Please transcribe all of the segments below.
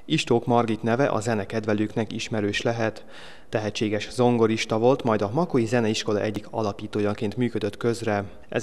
Istók Margit neve a zenekedvelőknek ismerős lehet. Tehetséges zongorista volt, majd a Makói Zeneiskola egyik alapítójaként működött közre.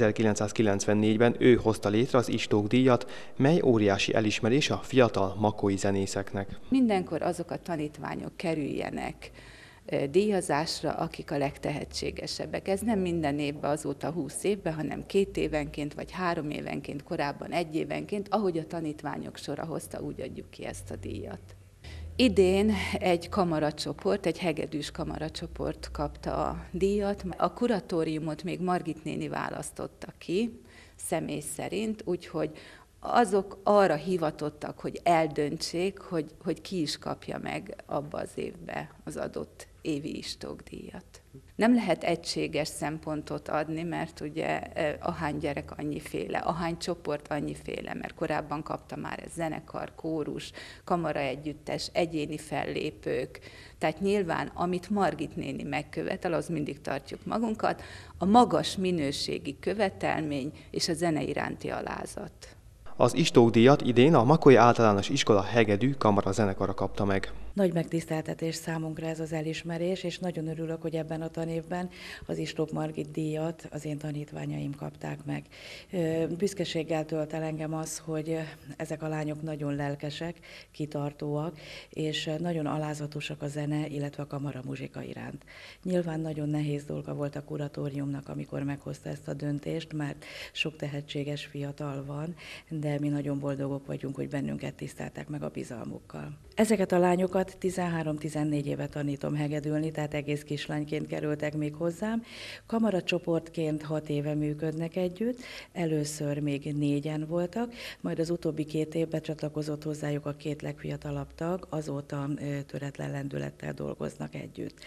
1994-ben ő hozta létre az Istók-díjat, mely óriási elismerés a fiatal makói zenészeknek. Mindenkor azok a tanítványok kerüljenek díjazásra, akik a legtehetségesebbek. Ez nem minden évben, azóta 20 évben, hanem 2 évenként, vagy 3 évenként, korábban 1 évenként, ahogy a tanítványok sora hozta, úgy adjuk ki ezt a díjat. Idén egy kamaracsoport, egy hegedűs kamaracsoport kapta a díjat. A kuratóriumot még Margit néni választotta ki, személy szerint, úgyhogy azok arra hivatottak, hogy eldöntsék, hogy ki is kapja meg abba az évbe az adott évi Istók-díjat. Nem lehet egységes szempontot adni, mert ugye ahány gyerek annyiféle, ahány csoport annyiféle, mert korábban kapta már ez zenekar, kórus, kamaraegyüttes, egyéni fellépők. Tehát nyilván, amit Margit néni megkövetel, az mindig tartjuk magunkat, a magas minőségi követelmény és a zene iránti alázat. Az Istók-díjat idén a Makói Általános Iskola hegedű kamarazenekara kapta meg. Nagy megtiszteltetés számunkra ez az elismerés, és nagyon örülök, hogy ebben a tanévben az Istók Margit díjat az én tanítványaim kapták meg. Büszkeséggel tölt el engem az, hogy ezek a lányok nagyon lelkesek, kitartóak, és nagyon alázatosak a zene, illetve a kamaramuzsika iránt. Nyilván nagyon nehéz dolga volt a kuratóriumnak, amikor meghozta ezt a döntést, mert sok tehetséges fiatal van, de mi nagyon boldogok vagyunk, hogy bennünket tiszteltek meg a bizalmukkal. Ezeket a lányokat 13-14 éve tanítom hegedülni, tehát egész kislányként kerültek még hozzám. Kamaracsoportként 6 éve működnek együtt, először még 4-en voltak, majd az utóbbi 2 évben csatlakozott hozzájuk a 2 legfiatalabb tag, azóta töretlen lendülettel dolgoznak együtt.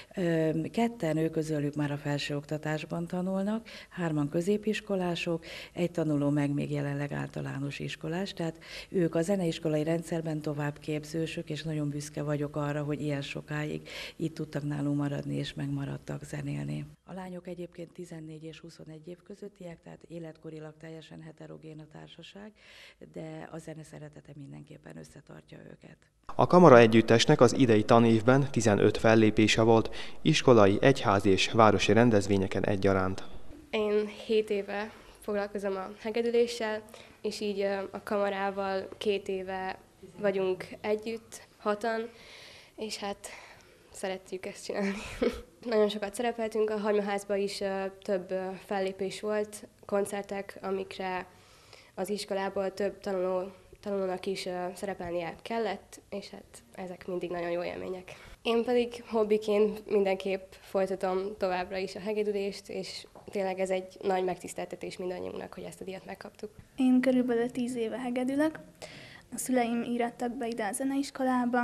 2-en ők közülük már a felsőoktatásban tanulnak, 3-an középiskolások, egy tanuló meg még jelenleg általános iskolás, tehát ők a zeneiskolai rendszerben továbbképzősök, és nagyon büszke vagyok arra, hogy ilyen sokáig itt tudtak nálunk maradni, és megmaradtak zenélni. A lányok egyébként 14 és 21 év közöttiek, tehát életkorilag teljesen heterogén a társaság, de a zene szeretete mindenképpen összetartja őket. A kamara együttesnek az idei tanévben 15 fellépése volt, iskolai, egyházi és városi rendezvényeken egyaránt. Én 7 éve foglalkozom a hegedüléssel, és így a kamarával 2 éve vagyunk együtt, 6-an, és hát szeretjük ezt csinálni. Nagyon sokat szerepeltünk, a Hagymaházban is több fellépés volt, koncertek, amikre az iskolából több tanulónak is szerepelnie kellett, és hát ezek mindig nagyon jó élmények. Én pedig hobbiként mindenképp folytatom továbbra is a hegedülést, és tényleg ez egy nagy megtiszteltetés mindannyiunknak, hogy ezt a díjat megkaptuk. Én körülbelül 10 éve hegedülök. A szüleim írattak be ide a zeneiskolába,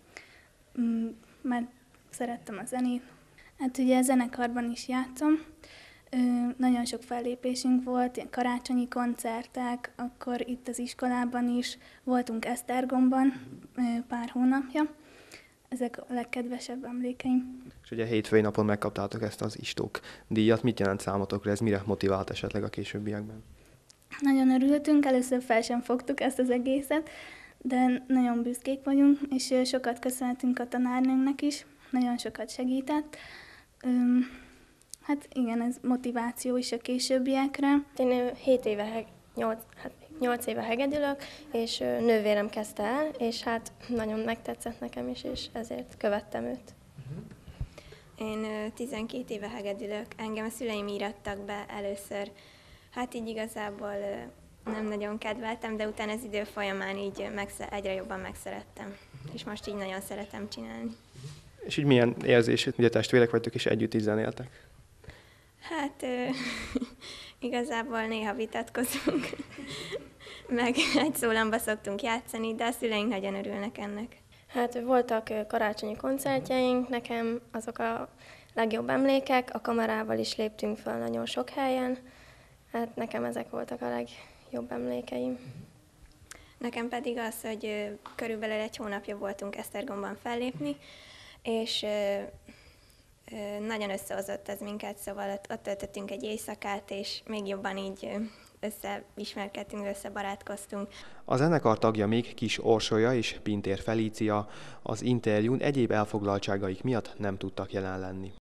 mert szerettem a zenét. Hát ugye a zenekarban is játszom. Nagyon sok fellépésünk volt, ilyen karácsonyi koncertek, akkor itt az iskolában is voltunk Esztergomban pár hónapja. Ezek a legkedvesebb emlékeim. És ugye hétfői napon megkaptátok ezt az Istók-díjat. Mit jelent számotokra ez, mire motivált esetleg a későbbiekben? Nagyon örültünk, először fel sem fogtuk ezt az egészet, de nagyon büszkék vagyunk, és sokat köszönhetünk a tanárnőnknek is, nagyon sokat segített. Hát igen, ez motiváció is a későbbiekre. Én 8 éve hegedülök, és nővérem kezdte el, és hát nagyon megtetszett nekem is, és ezért követtem őt. Én 12 éve hegedülök, engem a szüleim írattak be először. Hát így igazából nem nagyon kedveltem, de utána az idő folyamán így egyre jobban megszerettem. És most így nagyon szeretem csinálni. És így milyen érzés, ugye testvérek vagytok és együtt is zenéltek? Hát igazából néha vitatkozunk, meg egy szólamba szoktunk játszani, de a szüleink nagyon örülnek ennek. Hát voltak karácsonyi koncertjeink, nekem azok a legjobb emlékek, a kamarával is léptünk fel nagyon sok helyen, hát nekem ezek voltak a legjobb emlékeim. Nekem pedig az, hogy körülbelül 1 hónapja voltunk Esztergomban fellépni, és nagyon összehozott ez minket, szóval ott töltöttünk egy éjszakát, és még jobban így összeismerkedtünk, összebarátkoztunk. A zenekar tagja még Kis Orsolya és Pintér Felícia. Az interjún egyéb elfoglaltságaik miatt nem tudtak jelen lenni.